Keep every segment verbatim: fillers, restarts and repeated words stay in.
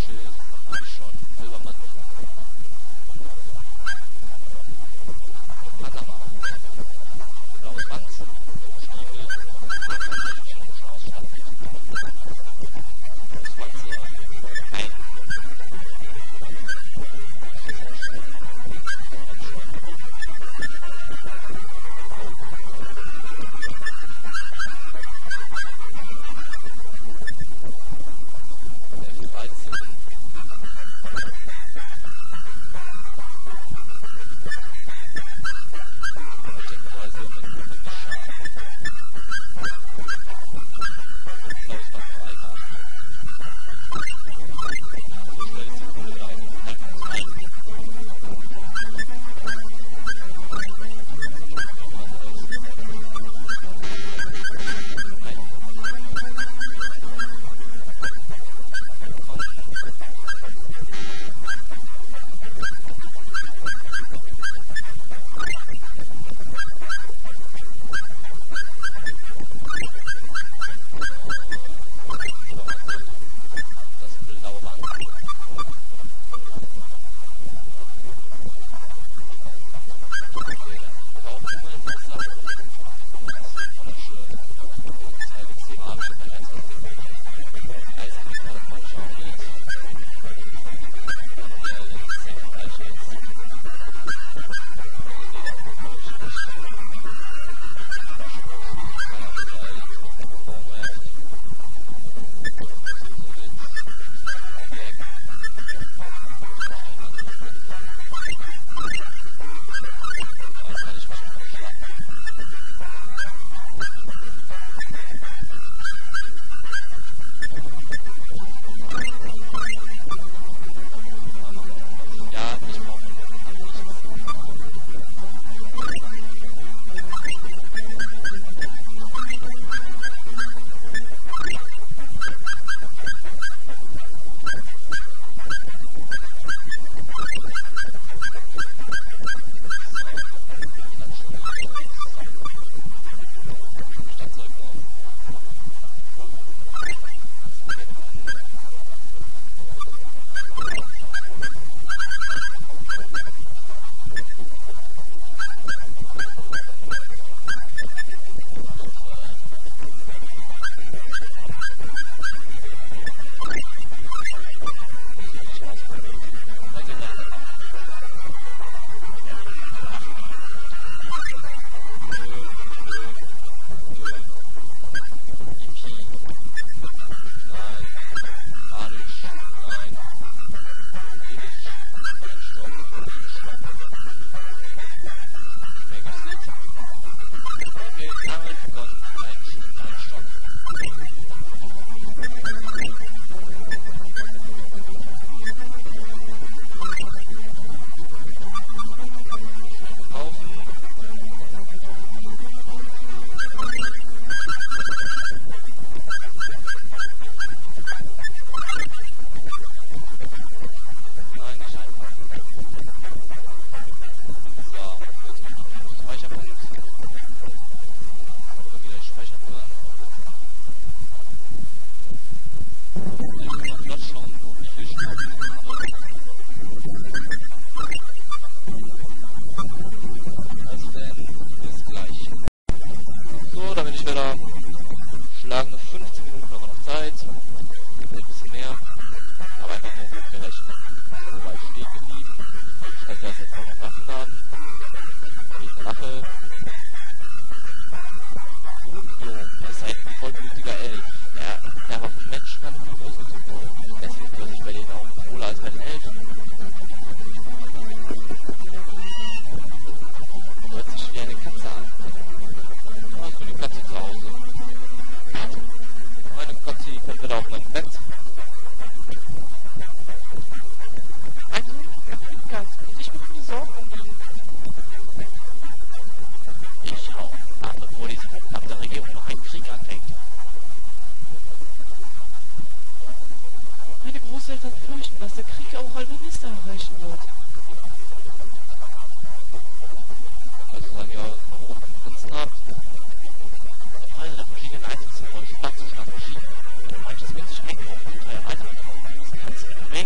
Manches wird sich einkaufen und teuer weiterverkaufen. Das kannst du nicht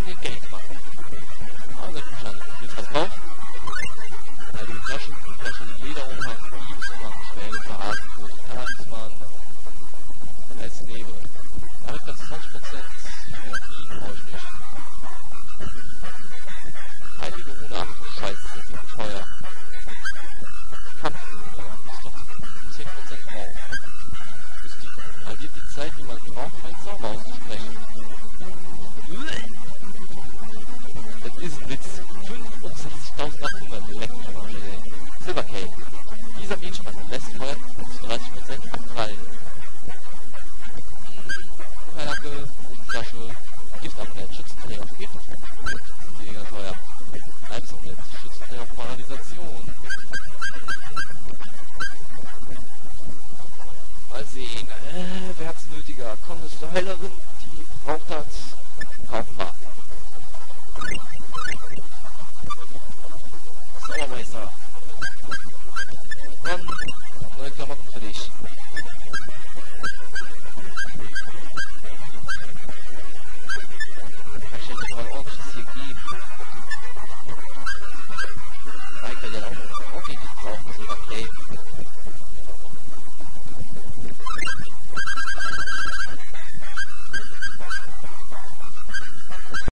hier Geld machen. Also verstanden. Willst du was kaufen? Ja, die Flasche, die Flasche Lederumhang, Liebesumhang, Schwellenbart, Talisman, als Nebel. Damit kannst du zwanzig Prozent Therapien brauche ich nicht. Heilige Rune, ach du Scheiße, sind die teuer. Kampfrune, ist doch zehn Prozent drauf. Ist die, halbiert die Zeit, die man braucht, einen Zauber auszusprechen. Das ist ein Witz. fünfundsechzigtausendachthundert, leck mich mal wieder. Silvercake. Dieser Mietspann lässt Feuer zu dreißig Prozent abprallen. Perlacke, Flasche, Giftamulett, Schützenträger, Vergiftung. Mega teuer. Leibsamulett, Schützenträger, Paralysation. Mal sehen. Äh, wer hat's nötiger? Komm, das ist eine Heilerin, die braucht das. Kaufen wir. Sauermeister. Komm, neue Klamotten für dich. Kann ich dir mal ordentliches hier geben? Michael, dann auch noch